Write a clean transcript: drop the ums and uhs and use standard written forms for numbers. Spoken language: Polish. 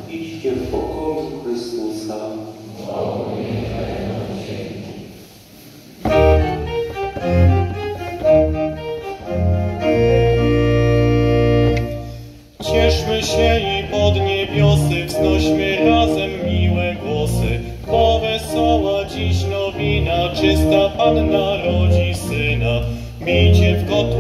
Idźcie w pokoju Chrystusa. Cieszmy się i pod niebiosy wznośmy razem miłe głosy, bo wesoła dziś nowina, czysta Panna rodzi Syna. Bijcie w kotły